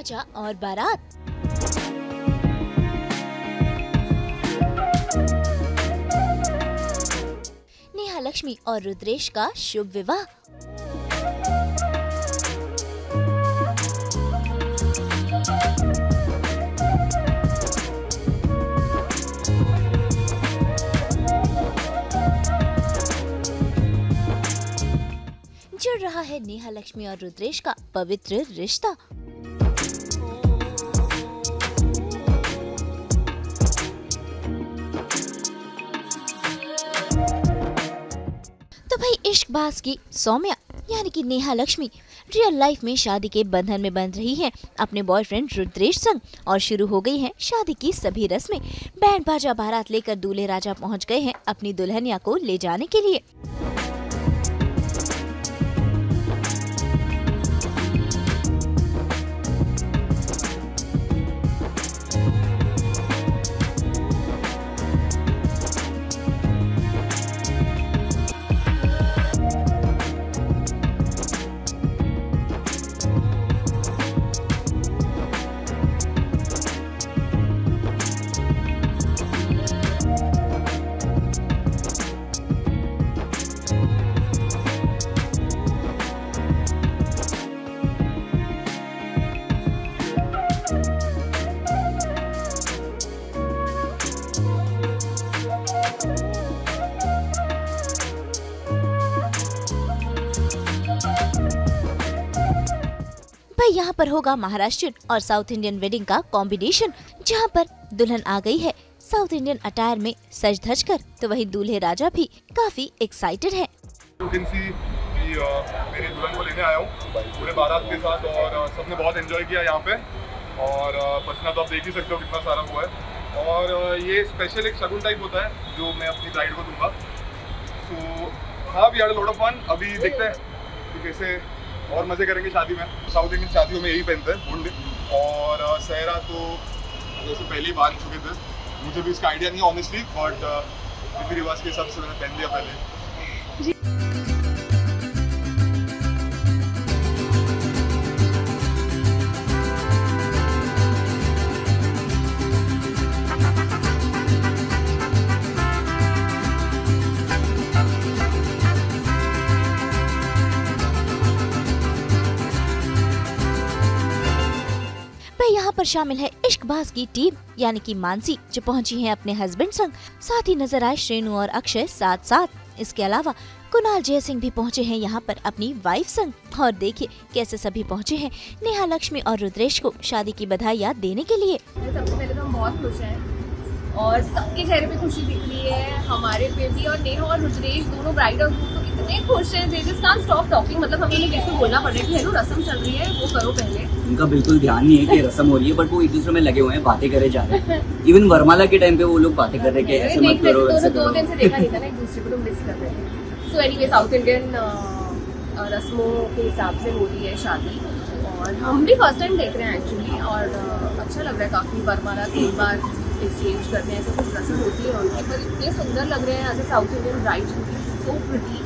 राजा और बारात। नेहा लक्ष्मी और रुद्रेश का शुभ विवाह। जुड़ रहा है नेहा लक्ष्मी और रुद्रेश का पवित्र रिश्ता। तो भाई इश्कबाज की सौम्या यानी कि नेहा लक्ष्मी रियल लाइफ में शादी के बंधन में बंध रही हैं अपने बॉयफ्रेंड रुद्रेश संग और शुरू हो गई हैं शादी की सभी रस्में। बैंड बाजा बारात लेकर दूल्हे राजा पहुंच गए हैं अपनी दुल्हनिया को ले जाने के लिए। भाई यहाँ पर होगा महाराष्ट्रियन और साउथ इंडियन वेडिंग का कॉम्बिनेशन, जहाँ पर दुल्हन आ गई है साउथ इंडियन अटायर में सज धज कर, तो वही दूल्हे राजा भी काफी एक्साइटेड है। मेरी दुल्हन को लेने आया हूँ पूरे बारात के साथ और सबने बहुत एंजॉय किया यहाँ पे और पसीना तो आप देख ही सकते हो कितना सारा हुआ है। और ये स्पेशल एक शगुन टाइप होता है जो मैं अपनी ब्राइड को दूंगा। तो हाँ, we had a lot of fun. अभी देखते हैं कि कैसे और मजे करेंगे शादी में। साउथ इंडियन शादियों में यही पहनते हैं मुंड, और सहरा तो जैसे पहले ही बांध चुके थे। मुझे भी इसका आइडिया नहीं है ऑनेस्टली, बट रीति रिवाज के हिसाब से मैंने पहन लिया पहले। यहाँ पर शामिल है इश्कबाज की टीम यानी कि मानसी जो पहुंची है अपने हस्बैंड संग, साथ ही नजर आए श्रेणु और अक्षय साथ साथ। इसके अलावा कुणाल जय सिंह भी पहुंचे हैं यहाँ पर अपनी वाइफ संग। और देखिए कैसे सभी पहुंचे हैं नेहा लक्ष्मी और रुद्रेश को शादी की बधाइयाँ देने के लिए। सबसे पहले तो हम बहुत खुश हैं और सबके चेहरे पे खुशी दिख रही है। हमारे पे भी, और नेहा और रुद्रेश दोनों ब्राइड और ग्रूम तो इतने खुश हैं, they just can't stop talking. मतलब हमें उन्हें कैसे बोलना पड़ रहा है कि हेलो रस्म चल रही है, वो करो पहले। उनका बिल्कुल ध्यान नहीं है कि रस्म हो रही है, बट वो एक दूसरे में लगे हुए हैं, बातें करे जा रहे हैं। इवन वरमाला के टाइम पे वो लोग बातें कर रहे हैं ऐसे मत करो, ऐसे करो। 2 दिन से देखा नहीं था ना एक दूसरे को, तो मिस कर रहे थे। सो एनीवे साउथ इंडियन रस्मों के हिसाब से हो रही है शादी और हम भी फर्स्ट टाइम देख रहे हैं एक्चुअली, और अच्छा लग रहा है काफ़ी। वरमाला 3 बार एक्सचेंज करते हैं, ऐसे कुछ रस्म होती है उनकी, पर इतने सुंदर लग रहे हैं as a South Indian brides, so pretty.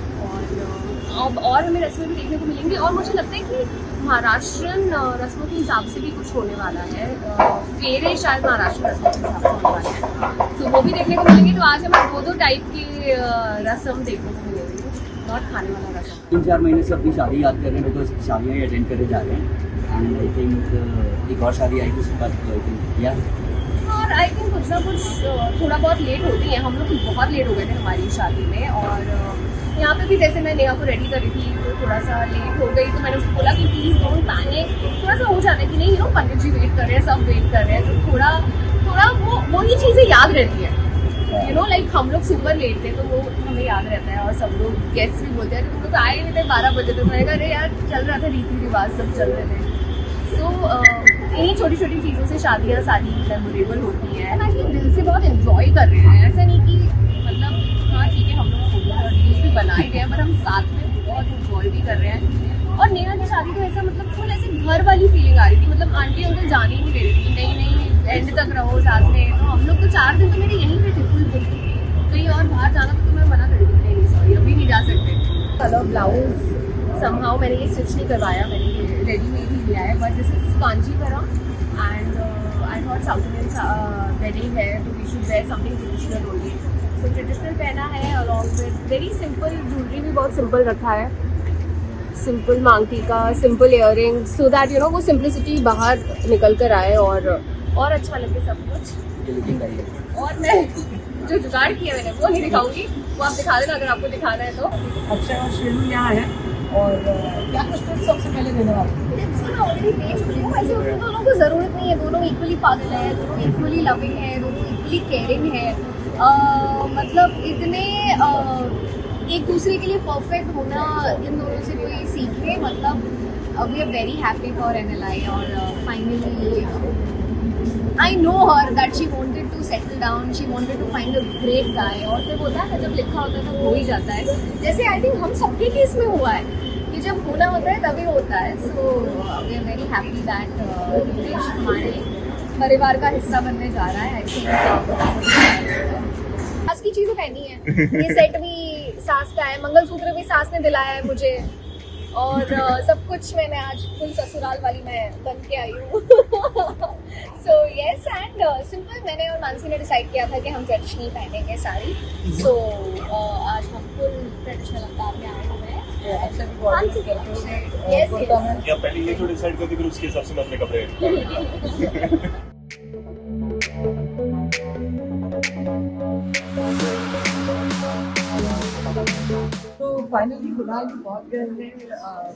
और हमें रस्में भी देखने को मिलेंगी और मुझे लगता है कि महाराष्ट्रियन रस्मों के हिसाब से भी कुछ होने वाला है। फेरे शायद महाराष्ट्रियन रस्मों के हिसाब से होने वाले हैं, तो वो भी देखने को मिलेंगे। तो आज हमें 2 टाइप की रस्म देखने को मिलेगी, नॉट खाने वाला रस्म। 3-4 महीने से अपनी शादी याद कर रहे हैं, बिकॉज शादियाँ ही अटेंड करे जा रहे हैं। एंड आई थिंक एक और शादी आई थी उसके बाद और आई थिंक कुछ ना कुछ थोड़ा बहुत लेट होती है। हम लोग बहुत लेट हो गए थे हमारी शादी में, और यहाँ पे भी जैसे मैं नेहा को रेडी कर रही थी तो थोड़ा सा लेट हो गई, तो मैंने उसको बोला कि प्लीज़ डोंट पैनिक। थोड़ा सा हो जाता है कि नहीं, पंडित जी वेट कर रहे हैं, सब वेट कर रहे हैं, तो थोड़ा वो ही चीज़ें याद रहती है। लाइक हम लोग सुपर लेट थे तो वो हमें याद रहता है, और सब लोग गेस्ट भी बोलते हैं तुम लोग आए नहीं थे 12 बजे, तो मैंने कहा अरे यार चल रहा था, रीति रिवाज सब चल रहे थे। सो इन्हीं छोटी छोटी चीज़ों से शादियाँ सारी मेमोरेबल होती है। एक्चुअली दिल से बहुत एंजॉय कर रहे हैं, ऐसा नहीं कि मतलब हाँ ठीक है हम लोग फोटो और रील्स भी बना ही रहे हैं, पर हम साथ में बहुत एंजॉय भी कर रहे हैं। और नेहा की शादी तो ऐसा मतलब फुल ऐसे घर वाली फीलिंग आ रही थी। मतलब आंटी अंकल जाने ही नहीं दे रही थी, नहीं एंड तक रहो साथ में। तो हम लोग तो 4 दिन तो मेरे यहीं पे थे फुल बुक। कहीं और बाहर जाना तो मैं मना कर दी, नहीं सॉरी अभी नहीं जा सकते। कलर ब्लाउज somehow मैंने ये स्टिच नहीं करवाया, मैंने ये रेडीमेड ही लिया है, but this is Kanjeevaram and I thought South Indian wedding है तो we should wear something traditional only. So traditional पहना है along with very simple jewellery, भी बहुत सिंपल रखा है, simple maang tikka, simple earring, so that you know वो सिंपलिसिटी बाहर निकल कर आए और अच्छा लगे सब कुछ। और मैं जो जुगाड़ किया मैंने वो नहीं दिखाऊंगी, वो आप दिखा देना अगर आपको दिखाना है तो। अक्षय और श्रेणु यहाँ है और क्या कुछ टिप्स सबसे पहले देने वाले? टिप्स मैं ऑलरेडी दे चुकी हूँ। ऐसे उन दोनों को ज़रूरत नहीं है, दोनों इक्वली पागल है, दोनों इक्वली लविंग है, दोनों इक्वली केयरिंग है, मतलब इतने एक दूसरे के लिए परफेक्ट होना इन दोनों से कोई सीखे। मतलब we are very happy for NLI और finally I know her that she wanted to settle down, she wanted to find a great guy, और फिर होता है ना जब लिखा होता है तो हो ही जाता है, जैसे आई थिंक हम सबके केस में हुआ है कि जब होना होता है तभी होता है। So we are very happy that Rudresh हमारे परिवार का हिस्सा बनने जा रहा है। आई थिंक सास की चीज़ें पहनी है, ये सेट भी सास का है, मंगलसूत्र भी सास ने दिलाया है मुझे, और सब कुछ मैंने आज फुल ससुराल वाली मैं बन के आई हूँ। सो यस एंड सिंपल, मैंने और मानसी ने डिसाइड किया था कि हम ट्रेडिशनल पहनेंगे साड़ी, सो आज हम फुल ट्रेडिशनल अंदाज में आए हुए हैं। या पहले ये जो डिसाइड करती फिर उसके हिसाब से मैं अपने कपड़े तो फाइनली कुणाल भी बहुत गए हैं,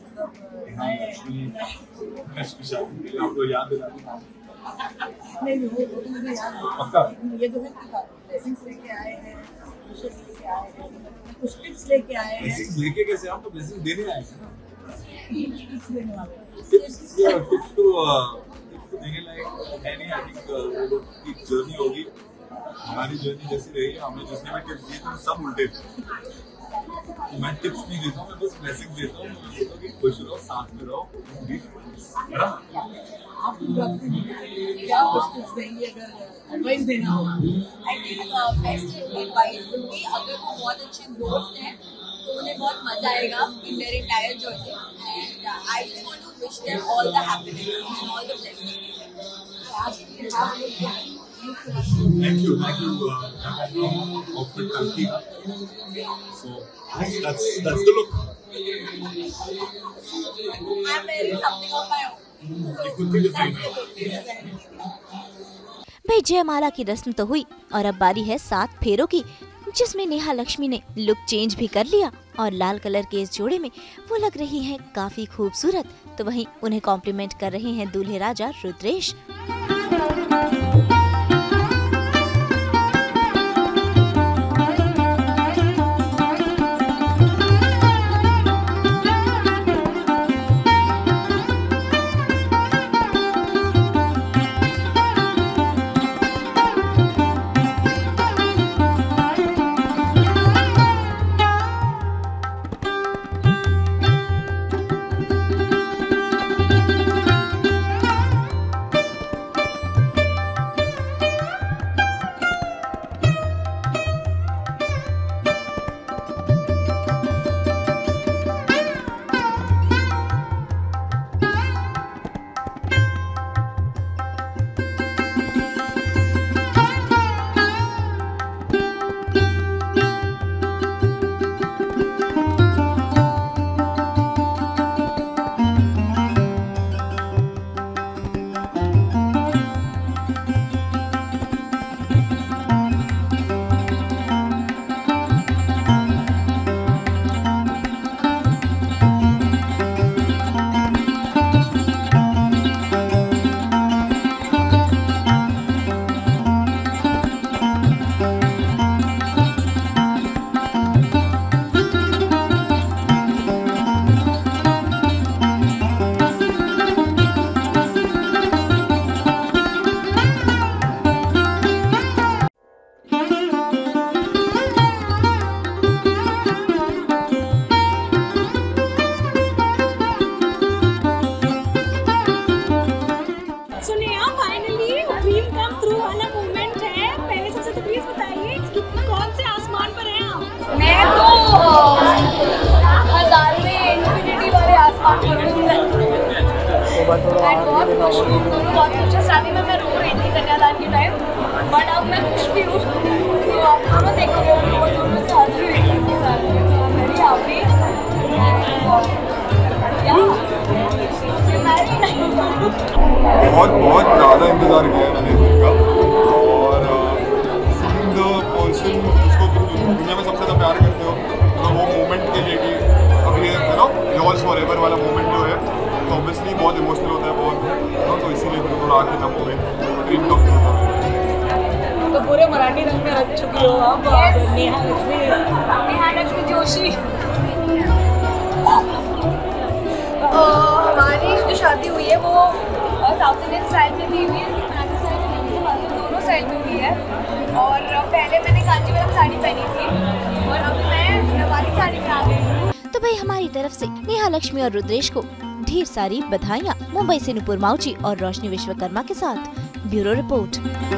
आपको याद दिला नहीं वो तो मुझे याद है। ये जो है ब्लेसिंग्स लेके आए हैं, विशेस लेके आए हैं, कुछ टिप्स लेके आए हैं। ब्लेसिंग्स लेके कैसे, आप तो ब्लेसिंग्स देने आए हैं ना। टिप्स देने वाले टिप्स तो देने लायक है नहीं। आई थिंक वो लोग की जर्नी होगी, हमारी जर्नी जैसी रही है, हमने जिसने भी टिप्स दिए थे सब उल्टे थे। मैं टिप्स नहीं देता हूँ, मैं बस ब्लेसिंग देता हूँ। मैं बोलता हूँ कि खुश रहो, साथ में रहो, है ना। आप क्या टिप्स देंगे अगर एडवाइस देना हो? आई थिंक बेस्ट एडवाइस होगी अगर वो बहुत अच्छे दोस्त हैं तो उन्हें बहुत मजा आएगा in their entire journey, and I just want to wish them all the happiness and all the blessings. Thank you. Outfit Kalki. So that's the look. I'm wearing something of my own. It could be different. भाई जयमाला की रस्म तो हुई और अब बारी है 7 फेरों की, जिसमें नेहा लक्ष्मी ने लुक चेंज भी कर लिया और लाल कलर के इस जोड़े में वो लग रही हैं काफी खूबसूरत। तो वहीं उन्हें कॉम्प्लीमेंट कर रहे हैं दूल्हे राजा रुद्रेश। मैं तो 1000वें इन्फिनिटी एंड बहुत खुश हूँ, बहुत खुश है। शादी में मैं रो रही थी कन्यादान के टाइम, बट अब मैं खुश भी हूँ। तो आप दोनों देखोगे वो दोनों से आज भी वेटिंग के साथ में, तो मेरी हैप्पी बहुत ज़्यादा इंतज़ार किया है मैंने इनका, और सीइंग द पर्सन जिसको तुम दुनिया में सबसे ज़्यादा प्यार करते हो, तो वो मोमेंट के लिए कि अभी ये यू नो योर्स फॉरएवर वाला मोमेंट जो है, तो ऑब्वियसली बहुत इमोशनल होता है बहुत, तो इसीलिए मुझे थोड़ा आगे ना मोमेंट ड्रीम कम होता है। तो पूरे मराठी रंग में रख चुकी हो आप, नेहा लक्ष्मी जोशी। हमारी जो शादी हुई है वो साउथ इंडियन स्टाइल में भी हुई है, मराठी स्टाइल में भी हुई है, दोनों स्टाइल में हुई है। और पहले मैंने कांजीवरम साड़ी पहनी थी और अब मैं नवारी साड़ी में आ गई हूँ। तो भाई हमारी तरफ से नेहा लक्ष्मी और रुद्रेश को ढेर सारी बधाइयाँ। मुंबई से नुपुर माउची और रोशनी विश्वकर्मा के साथ ब्यूरो रिपोर्ट।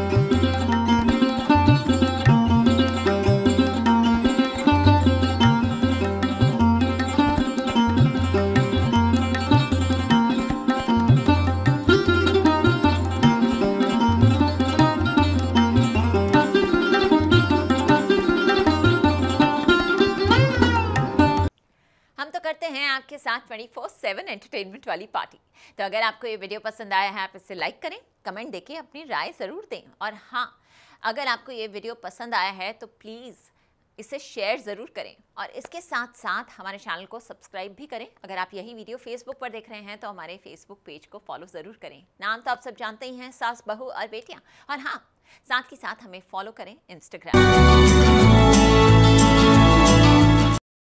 आपके साथ 24/7 एंटरटेनमेंट वाली पार्टी। तो अगर आपको ये वीडियो पसंद आया है, आप इसे लाइक करें, कमेंट देके अपनी राय ज़रूर दें। और हाँ, अगर आपको ये वीडियो पसंद आया है तो प्लीज़ इसे शेयर ज़रूर करें, और इसके साथ साथ हमारे चैनल को सब्सक्राइब भी करें। अगर आप यही वीडियो फेसबुक पर देख रहे हैं तो हमारे फेसबुक पेज को फॉलो ज़रूर करें। नाम तो आप सब जानते ही हैं, सास, बहू और बेटियाँ। और हाँ, साथ ही साथ हमें फॉलो करें इंस्टाग्राम।